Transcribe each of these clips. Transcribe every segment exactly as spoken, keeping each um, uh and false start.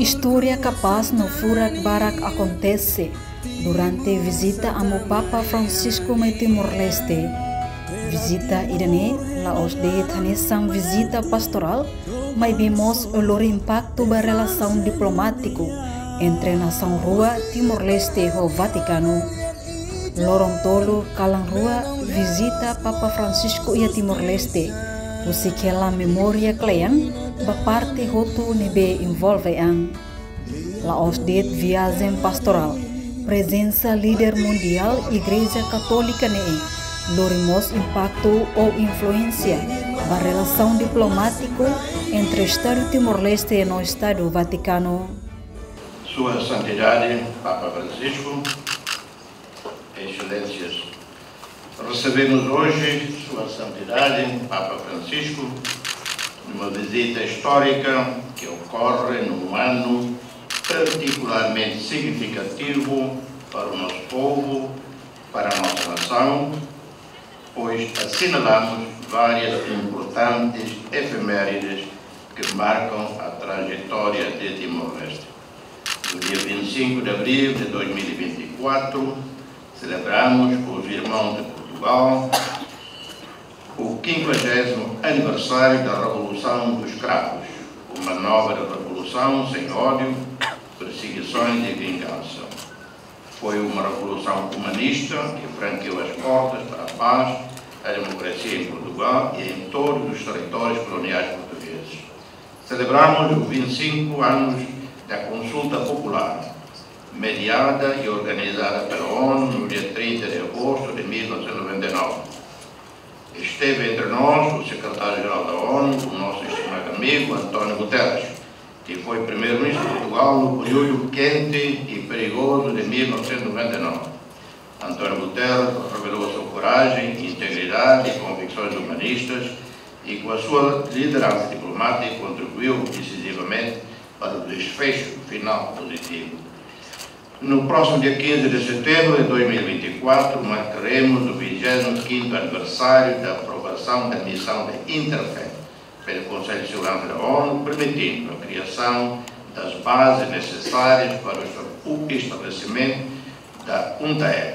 história capaz no Furak Barak acontece durante visita a meu Papa Francisco em Timor-Leste. Visita idane la os de tanisam visita pastoral, mas vimos o lor impacto da relação diplomático entre nação rua Timor-Leste e o Vaticano. Lorontolo kalang rua visita Papa Francisco e Timor-Leste, o sikela memória kleang ba parte hotu nebe envolve ang. La os de viagem pastoral, presença líder mundial Igreja Católica nei. Lorimos impacto ou influência da relação diplomática entre o Estado Timor-Leste e o Estado Vaticano. Sua Santidade, Papa Francisco, Excelências, recebemos hoje Sua Santidade, Papa Francisco, numa visita histórica que ocorre num ano particularmente significativo para o nosso povo, para a nossa nação, pois assinalamos várias importantes efemérides que marcam a trajetória de Timor-Leste. No dia vinte e cinco de abril de dois mil e vinte e quatro, celebramos com os irmãos de Portugal o quinquagésimo aniversário da Revolução dos Cravos, uma nova revolução sem ódio, perseguições e vingança. Foi uma revolução humanista que franqueou as portas para a paz, a democracia em Portugal e em todos os territórios coloniais portugueses. Celebramos os vinte e cinco anos da Consulta Popular, mediada e organizada pela ONU no dia trinta de agosto de mil novecentos e noventa e nove. Esteve entre nós o secretário-geral da ONU, o nosso estimado amigo António Guterres, que foi primeiro-ministro de Portugal no período quente e perigoso de mil novecentos e noventa e nove. António Guterres revelou sua coragem, integridade e convicções humanistas e, com a sua liderança diplomática, contribuiu decisivamente para o desfecho final positivo. No próximo dia quinze de setembro de dois mil e vinte e quatro, marcaremos o vigésimo quinto aniversário da aprovação da missão de Interfé pelo Conselho de Segurança da ONU, permitindo a criação das bases necessárias para o estabelecimento da UNTAED.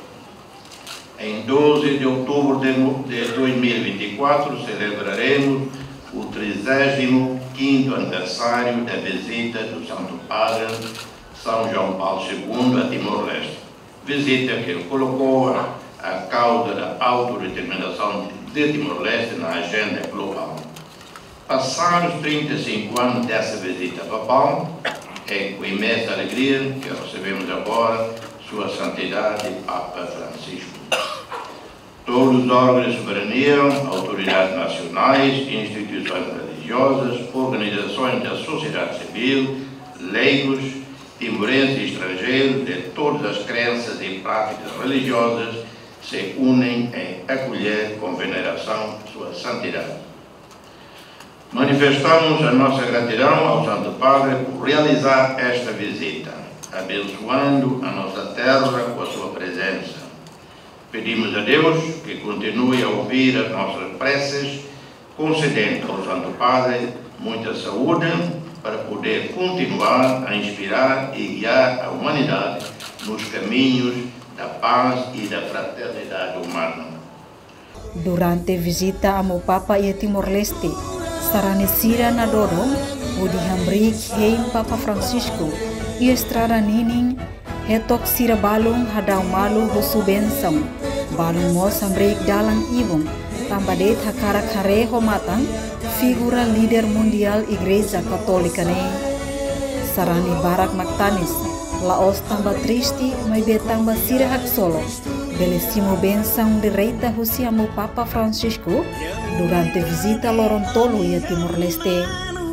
Em doze de outubro de dois mil e vinte e quatro, celebraremos o trigésimo quinto aniversário da visita do Santo Padre São João Paulo segundo a Timor-Leste, visita que colocou a, a causa da autodeterminação de Timor-Leste na agenda global. Passados trinta e cinco anos dessa visita papal, é com imensa alegria que recebemos agora Sua Santidade Papa Francisco. Todos os órgãos de soberania, autoridades nacionais, instituições religiosas, organizações da sociedade civil, leigos, timorenses e estrangeiros de todas as crenças e práticas religiosas se unem em acolher com veneração Sua Santidade. Manifestamos a nossa gratidão ao Santo Padre por realizar esta visita, abençoando a nossa terra com a sua presença. Pedimos a Deus que continue a ouvir as nossas preces, concedendo ao Santo Padre muita saúde para poder continuar a inspirar e guiar a humanidade nos caminhos da paz e da fraternidade humana. Durante a visita a meu Papa e Timor-Leste, Saranisira na Dodong, o dihambrik hein Papa Francisco, e estrada nining, hetok sira balung hadau malu husu bensam, balung mo sambrik dalang ibong, tambadet hakarak hare homatang, figura líder mundial Igreja Católica nei. Sarani barak maktanis, laos tambah tristi, may betang basira hak solo, belissimo bensam de reita husiamo Papa Francisco, durante visita Lorontolo e Timor-Leste.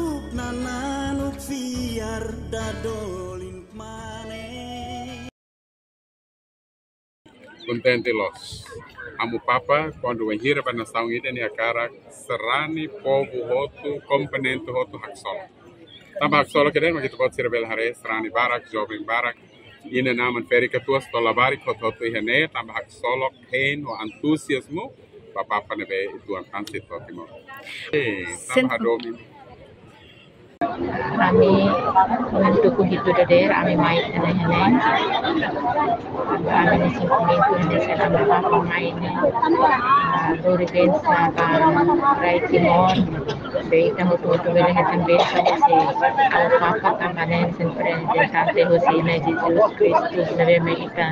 Contente los. Amo Papa, quando venhira para nação ida ni akara serani povo hotu componente hotu haksolo. Tamba haksolo keden ma kita pode ser bel hare serani barak jovem barak ina naman ferika tuas tola barik hotu hotu ihane tamba haksolo ken o entusiasmo pa Papa nebe tuan transit to Timor. Eh, tamba hadomi. Kami mendukung itu dader, kami main heneng-heneng. Kami di sini itu heneng saya apa main Dori Bensa kan Rai Timor. Baik tahu tu tu boleh heneng Bensa si apa kamanen sempre de Sante Hosina Jesus Kristus dari Amerika.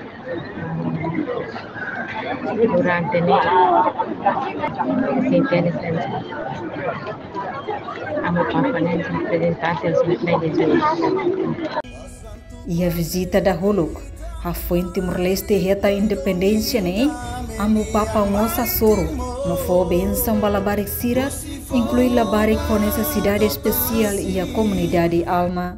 Durante ni sintenis amo papa nem representasi sebenarnya Jesus. Ia visita dahulu hafoi Timor Leste heta independência ne amo papa moça soro no fo benção balabarik sira inclui labarik com necessidade especial e a comunidade Alma.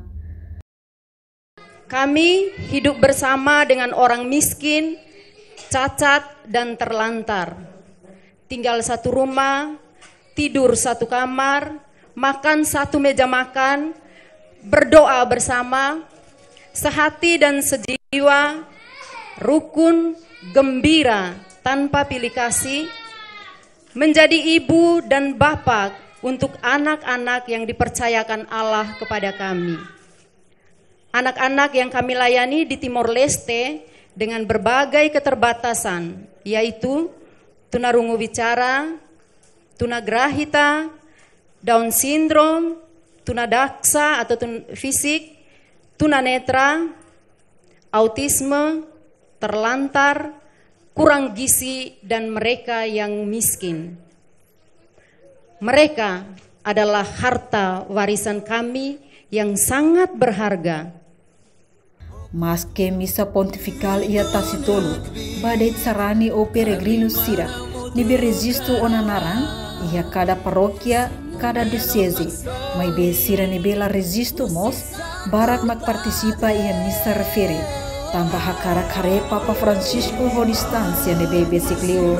Kami hidup bersama dengan orang miskin, cacat dan terlantar. Tinggal satu rumah, tidur satu kamar, makan satu meja makan, berdoa bersama, sehati dan sejiwa, rukun, gembira, tanpa pilih kasih, menjadi ibu dan bapak untuk anak-anak yang dipercayakan Allah kepada kami. Anak-anak yang kami layani di Timor Leste dengan berbagai keterbatasan, yaitu tunarungu bicara, tunagrahita, Down syndrome, tunadaksa atau tun fisik, tunanetra, autisme, terlantar, kurang gizi, dan mereka yang miskin. Mereka adalah harta warisan kami yang sangat berharga. Mas que missa pontifical ia tasitolo, badai sarani o peregrino sira, nibe registro onanaran, ia cada paróquia, cada diocese, mai be sira nibe la registro mos, barak mak participa ia missa refere, tambah hakara kare Papa Francisco ho distancia nibe besiklio.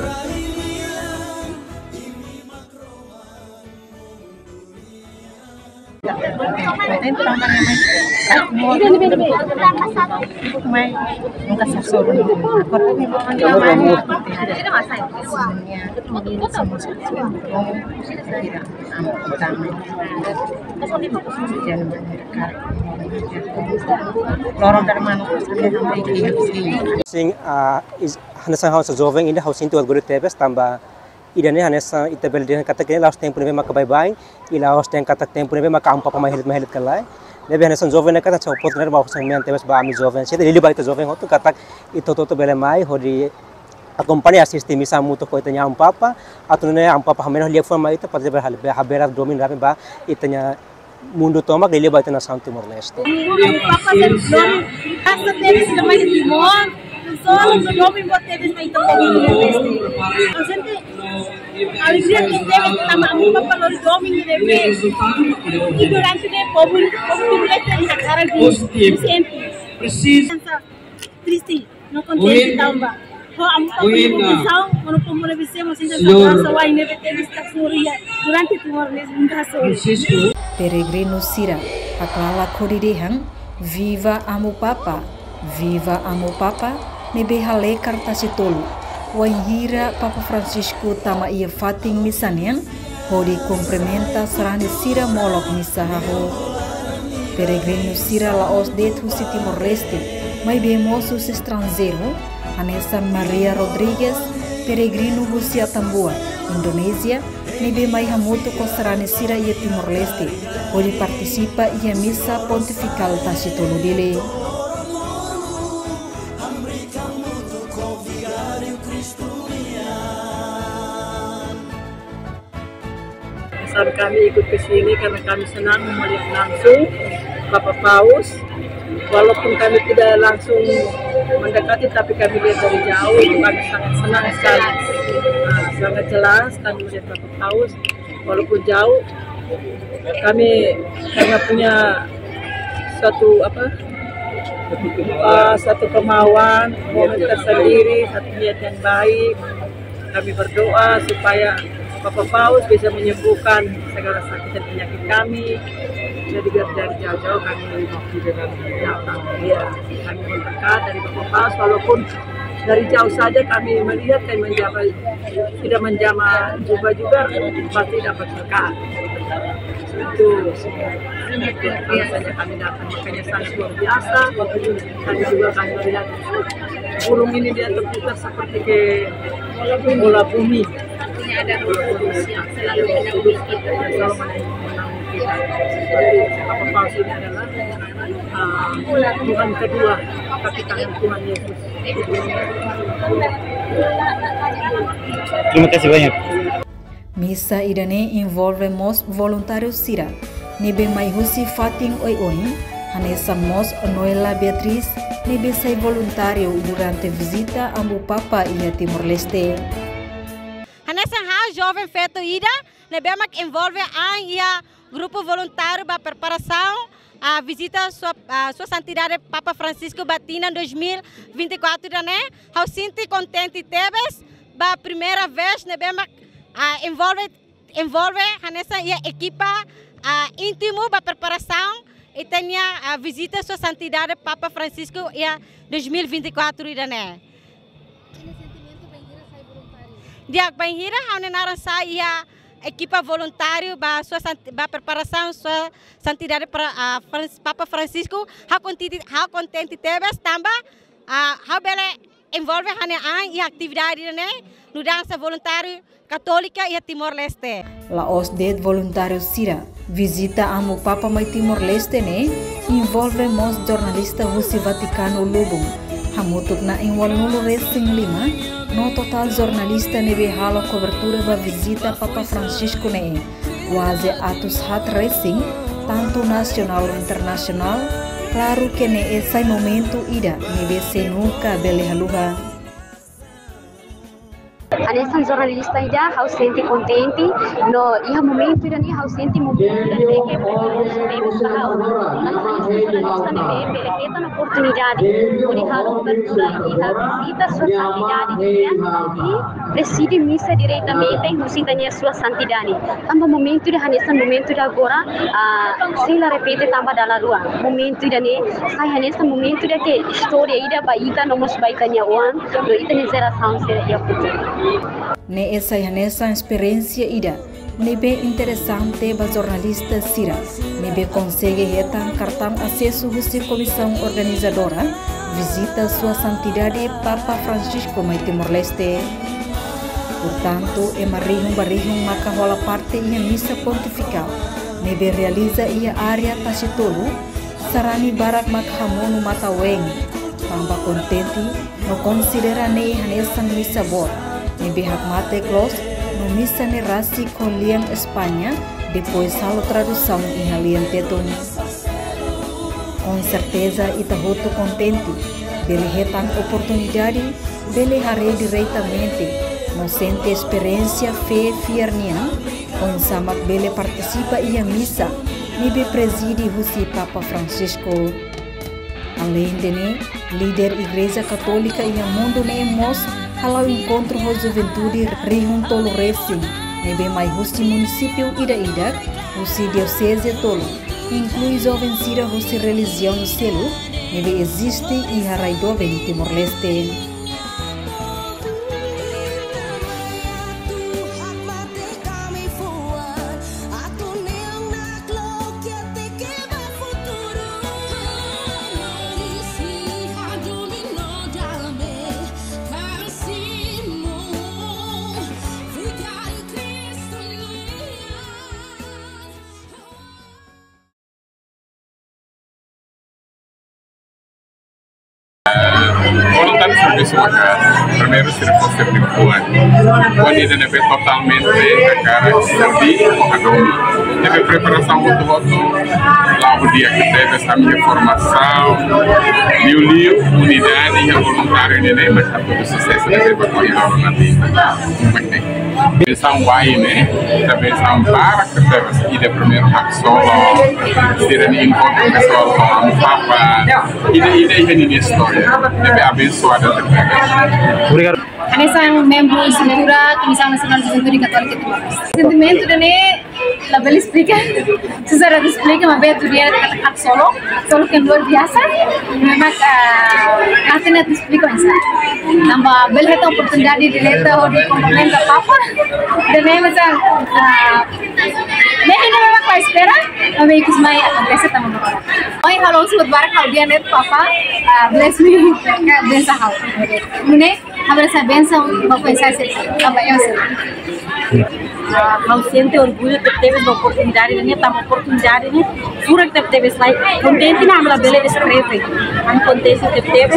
Sing is hanasa house jovem inde house into guru tebes tamba idane hanasa itabel de kata ke last tempo nebe maka bye bye ila last tempo kata tempo nebe maka ampa pa mahilit mahilit kalai nebe hanasa jovem ne kata chopot ner ba sang men tebes ba ami jovem se lili ba ito jovem hotu kata ito to to bele mai hodi acompanha assiste misa muto ko itanya ampa pa atune ampa pa hamen liak forma ita pa bele halbe habera domin rapi ba itanya mundo toma lili ba itana Santo Timor Leste. Papa sen domin asa tebes na mai Timor. Solo no domin bo tebes mai to Timor Leste. Ausente alegria que teve tama amu papa lo domin de vez. E durante ne povo Timor Leste na cara de sempre. Preciso. Triste, não contente tamba. Ho amu papa comissão, quando como revisemos ainda essa vai neve tebes ta suria durante Timor Leste nunca sou. Peregrino Sira, aklala kodidehang, viva amo papa, viva amo papa, nebe hale kartasitolu, waihira Papa Francisco tama ia fating misanian, hodi complementa serani Sira molok misahaho. Peregrino Sira laos det husi Timor Leste, mai be moços estrangeiro, Anessa Maria Rodrigues, peregrino husi Atambua, Indonesia, nebe mai hamutu ko serani Sira ia Timor Leste, hodi participa ia misa pontifical tasitolu dele. Saat kami ikut ke sini karena kami senang melihat langsung Bapak Paus, walaupun kami tidak langsung mendekati tapi kami lihat dari jauh, kami sangat senang sekali. Nah, sangat jelas kami melihat Bapak Paus, walaupun jauh kami karena punya suatu apa uh, satu kemauan, momen tersendiri, satu niat yang baik. Kami berdoa supaya Bapak Paus bisa menyembuhkan segala sakit dan penyakit kami. Jadi biar dari jauh-jauh kami waktu dengan nyata. Ya, kami berdekat dari Bapak Paus walaupun dari jauh saja kami melihat kami menjama, tidak menjama jubah juga pasti dapat berkah. Itu biasanya kami datang, makanya sangat luar biasa. Kami juga kami melihat burung ini dia terputar seperti ke bola bumi. Ini ada burung yang selalu menanggung kita, yang selalu menanggung kita. Jadi Papa Paus ini adalah uh, Tuhan kedua, kaki tangan Tuhan Yesus. Terima kasih banyak. Misa idane envolve mos voluntários Sira, nebe mai husi fating oi oi, hanesan mos Noela Beatriz, nebe sai voluntário durante visita a meu papa e a Timor-Leste. Hanesan ha jovem feto ida, nebe mak envolve a ia grupo voluntário para preparação a visita sua a sua santidade Papa Francisco Batina dois mil e vinte e quatro né? Hau sinti contente tebes, ba primeira vez nebe mak Uh, envolve envolve nessa equipa uh, íntimo para preparação e tenha a uh, visita sua santidade Papa Francisco e dois mil e vinte e quatro né. Dia banheira há nenaran sai a equipa voluntário para sua para preparação sua santidade para uh, Papa Francisco há contente há contente tebes tamba há bele envolve hane e atividade né no dança voluntário católica e a Timor-Leste. La os det voluntário Sira visita a meu papa mai Timor-Leste né envolve mos jornalista Rusi Vaticano Lubum hamutuk na enwalnulo resting lima no total jornalista nebe halo cobertura ba visita Papa Francisco né quase atus hat racing tanto nacional internacional claro que ne esse momento ida nebe se nunca bele haluha. Adesso giornalista ida hau senti contenti no ia momento ida ni hau senti momento ida che bebe sa giornalista ne bebe e tanta opportunidade di hau cobertura e hau visita sua santidade e preside missa direttamente in visitania sua santidade tamba momento ida hanessa momento ida agora se la repete tamba dalla rua momento ida ne sai hanessa momento ida che storia ida baita no mos baitanya wan no ita ne geração se ia futuro. Ne essa nessa experiência ida nebe interessante ba jornalista Sira nebe consegue retan cartão acesso husi comissão organizadora visita sua santidade Papa Francisco mai Timor-Leste. Portanto é marihum barihum maka rola parte ia missa pontifical nebe realiza ia área tasitolu sarani barak makhamono mataweng tamba contente no considera ne hanesan missa bor nebe hakmate close no missa ne rasi koliang Espanha depois salo tradução em halian teton. Com certeza ita hoto contente bele retan oportunidade bele hare diretamente no sente experiência fé fiernia com samak bele participa ia missa nebe preside husi Papa Francisco. Além de ne líder igreja católica ia mundo ne mos halau encontro ho juventude rihun tolo racing nebe mai husi município ida-ida husi diocese tolo inclui jovem Sira husi religião no selo nebe existe e harai jovem Timor-Leste. Voluntário de serviço bacana, primeiro serviço de puan, puan ini deve totalmente a cara de servir a domi, deve preparação do voto, lá o dia que deve essa minha formação, liu liu unidade e voluntário ini deve mas todo sucesso deve batalhar na vida, pensão vai né, pensão para que deve ir de primeiro hack solo, ter um encontro pessoal com a papa, e daí ini história, deve abençoada também. Obrigado. Anessa é um membro estrutura Comissão Nacional de Juventude Católica de Timor-Leste. O sentimento de né La Belle explica, Susana explica, mas bem tu dia kata solo, solo que luar biasa, memang nanti nanti explica isso. Nambah Belle itu oportunidade de letra di komponen da papa, dan memang macam, memang ini memang kau espera, tapi ikut mai acontece tambah macam. Oh, halo sebut barak kau dia net papa, bless me, bless how. Mune, habis saya benção, mau pensar sih, apa yang sih? Kau sente orgulho de ter uma oportunidade, né? Tá uma oportunidade, né? Fura que teve lá, contente na amla Belle escreve, am contente que teve,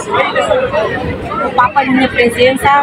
o papa minha presença,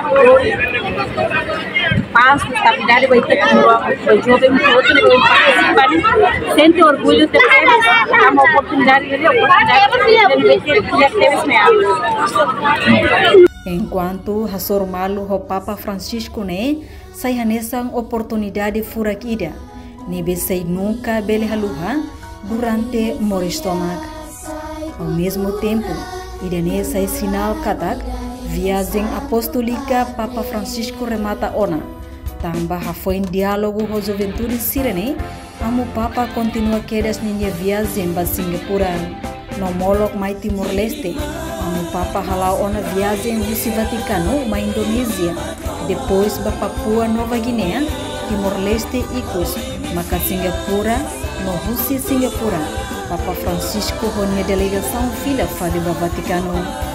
paz, estabilidade, vai ter como o jovem outro, vai participar, sente orgulho de ter uma oportunidade, né? Oportunidade de ter teve mesmo. Enquanto Hasor Malu ho Papa Francisco ne sai hanesang oportunidade furak ida nebe sai nunca bele haluha durante moristomag. Ao mesmo tempo, ida ne sai sinal katak viagem apostólica Papa Francisco remata ona. Tambah hafoin diálogo ho juventude sirene, amo Papa continua quedas ninha viagem ba Singapura, no molok mai Timor Leste. Amo Papa halau ona viagem do Vaticano ma Indonésia, depois ba Papua Nova Guinea, Timor Leste ikus, maka Singapura, no Rússia Singapura. Papa Francisco honia delegação fila fali ba Vaticano.